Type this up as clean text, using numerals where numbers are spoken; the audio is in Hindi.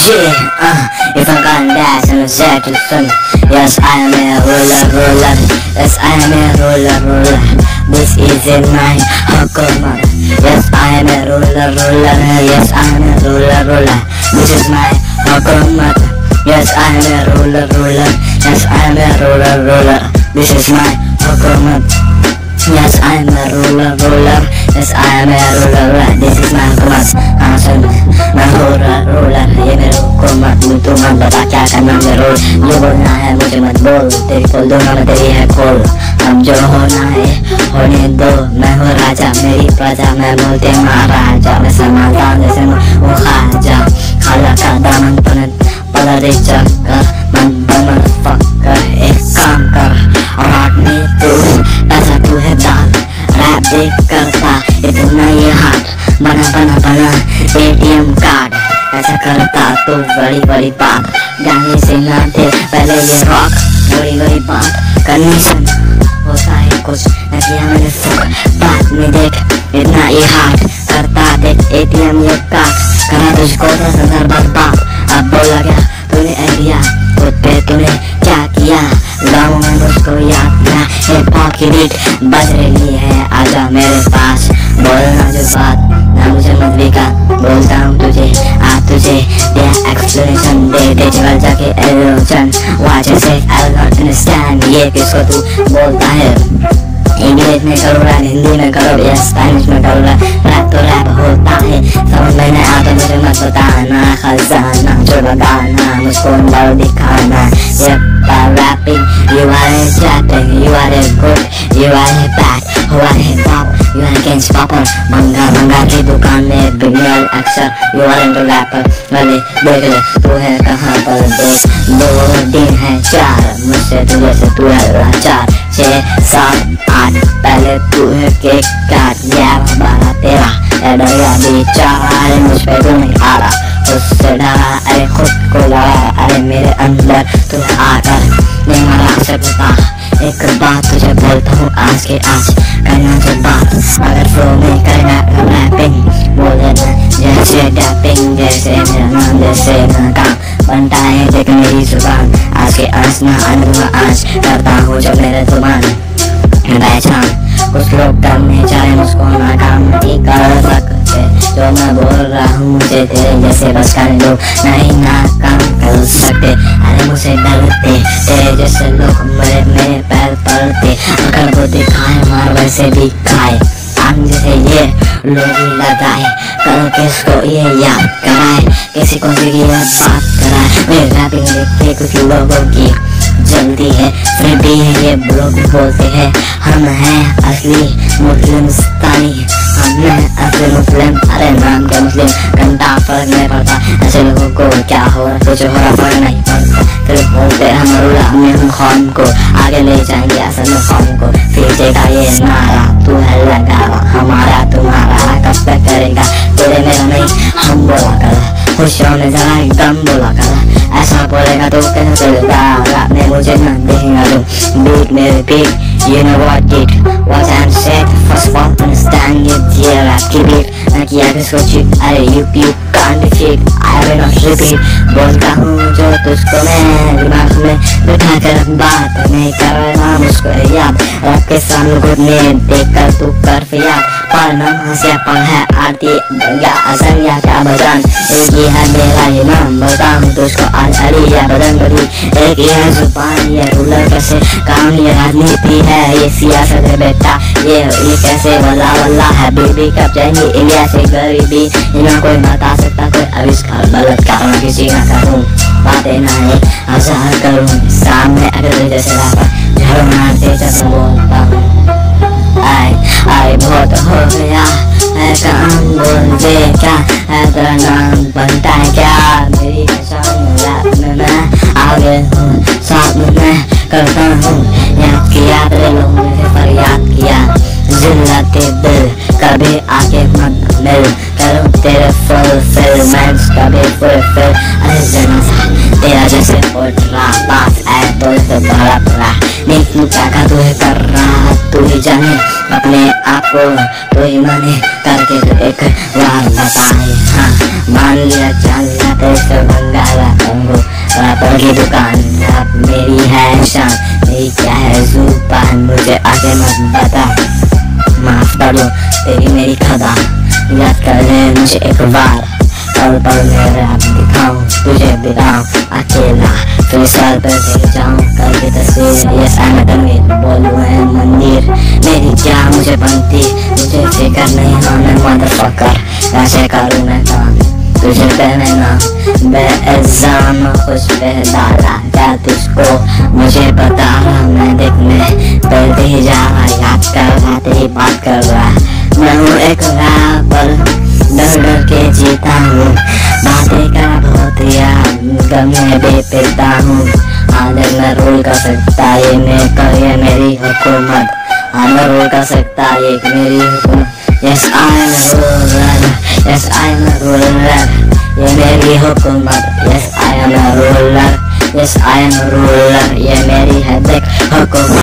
If I'm gonna dance in a second sun. Yes, I am a ruler. Yes, I am a ruler. This is in my hukumat. Yes, I am a ruler. Yes, I am a ruler. This is my hukumat. Yes, I am a ruler. Yes, I am a ruler. This is my hukumat. Yes, I am a ruler. Yes, I am a ruler. This is my hukumat. मैं ruler. ये मेरे हुकूमत तू मत बता क्या करना मेरे रोल जो बोलना है मुझे मत बोल तेरी खोल दो ना मैं तेरी है खोल अब जो होना है होने दो मैं हूँ राजा मेरी प्रजा मैं बोलते महाराजा मैं समाता जैसे वो खाजा खाला का दामन पलटे चक्कर मत फक्कर एक काम कर और आदमी तू पैसा तू है दाल रैप देख करता इतना ये हाथ बना ATM कार्ड ऐसा करता तो बड़ी बात गाने से ना थे पहले ये रॉक बड़ी बात कंडीशन होता है कुछ न किया मैंने फुक बात में देख इतना ये हाथ करता देख ATM ये कार्ड करा तुझको तो संसार बर्बाद अब बोला क्या तूने आइडिया खुद पे तूने क्या किया गाँव में मुझको याद किया हिप हॉप की बीट बज रही है आजा मेरे पास बोलना जो बात ना मुझे मत बिका बोलता हूँ तुझे दे एक्सप्लेनेशन दे जगह जाके एलोचन watch and say I will not understand ये किसको तू बोलता है इंग्लिश में करो रैप हिंदी में करो या स्पेनिश में करो रैप तो रैप होता है समझ में नहीं आता मुझे मत बताना खजाना जो बताना मुझको अंदर दिखाना ये rapping you are rapping you are good you are back who are hip hop you are against popper मंगा की दुकान में बिगनर अक्सर you are into rapper वाले देख ले तू है कहाँ पर देख 2 दिन है 4 मुझसे तुझे से तू है लाचार 6 7 8 पहले तू है केक काट 11 12 13 डरा बेचारा मुझ पे तू नहीं आ रहा उससे डरा अरे खुद को लड़ा अरे मेरे अंदर तू आकर नहीं मरा सकता एक बात तुझे बोलता हूँ आज के आज करना जो बात अगर फ्लो में करना रैपिंग बोले ना जैसे डैपिंग जैसे मेरा नाम जैसे मेरा काम बनता है देख मेरी जुबान आज के आज ना अनुआ आज करता हूँ जो मेरे जुबान पहचान कुछ लोग करने चाहे मुझको नाकाम नहीं कर सकते जो मैं बोल रहा हूँ मुझे तेरे जैसे बस करने दो नहीं नाकाम कर सकते अरे मुझे डरते तेरे जैसे लोग मेरे पैर पड़ते अगर वो दिखाए मार वैसे भी खाए आम जैसे ये लोग लगाए करो किसको ये याद कराए किसी को भी ये बात कराए मेरे रैपिंग देख के कुछ लोगों की जल्दी है फिर भी ये लोग बोलते हैं हम हैं असली मुस्लिमस्तानी हम हैं असली मुस्लिम अरे नाम क्या मुस्लिम घंटा फर्क नहीं पड़ता ऐसे लोगों को क्या हो रहा कुछ हो रहा फर्क नहीं पड़ता फिर बोलते हम रुला में खान को आगे ले जाएंगे असल में खान को पीछे का ये नारा तू है लगा हमारा तुम्हारा कब तक करेगा तेरे मेरा नहीं हम बोला कर खुशियों में जरा एकदम बोला कर ऐसा बोलेगा तो कैसे चलेगा रात में मुझे न देखेगा तुम बीट मेरे beat you know what did what I'm said first of all understand ये दिया रैप की बीट न किया किसको चीट अरे you can't defeat I will not repeat बोलता हूँ जो तुझको मैं दिमाग में बिठा कर बात नहीं कर रहा मुझको याद रब के सामने घुटने देख कर तू कर याद पर नाम से पर है आरती या अजन या क्या बजान एक ही है मेरा ये नाम बोलता हूँ तुझको आज अली या बदन बड़ी एक ही है जुबान ये रूलर कैसे काम ये राजनीति है ये सियासत है बेटा ये कैसे वल्ला है बीबी कब जाएंगे इंडिया से गरीबी इन्हें कोई बता सकता कोई आविष्कार बलात्कार मैं किसी का करूँ बातें ना है आज़ाद करूँ सामने अगर जैसे रापा झाड़ू मारते जब बोलता हूँ आई बहुत हो गया है काम बोल दे क्या है तेरा नाम बनता है क्या मेरी पहचान रैप में मैं आगे हूँ साथ में मैं करता हूँ याद किया तेरे लोगों ने फरियाद किया जिल्लते दिल कभी आके मत मिल करूँ तेरे फुलफिलमेंट्स कभी फुलफिल अरे जनासा तेरा जैसे उठ रहा पास आए तो से भरा पड़ा नहीं तू क्या तू है कर रहा तू ही जाने अपने आप को तू ही माने करके तो एक बार बताए हाँ मान लिया चल तेरे से भंगा रैपर की दुकान, रैप मेरी है शान, मेरी क्या है जुबान, मुझे आगे मत बता, माफ कर दो तेरी मेरी खता, याद कर ले मुझे एक बार, पल पल में रैप दिखाऊं, तुझे बिताऊं अकेला, फिर सर पे गिर जाऊं करके तस्वीर, यस आई एम तमीर, बोलूं है मंदिर, मेरी क्या मुझे बनती, मुझे फिक्र नहीं होने मदरफकर, ऐसे करूं मैं काम, तुझे पहनना बेइल्जाम खुश पहनाला, क्या तुझको मुझे पता मैं देखने पहले ही जा रहा, याद कर रहा तेरी बात कर रहा, मैं हूँ एक रैपर, डर डर के जीता हूँ, बातें का बहुत यार गम में बेपीता हूँ, आज मैं रूल कर सकता ये मेरी हुकूमत, आज मैं रूल कर सकता ये मेरी हुकूमत, yes I am ruler, yes I am ruler, ये मेरी हुकूमत, yes I am ruler, yes I am ruler, ये मेरी है देख हुकूमत।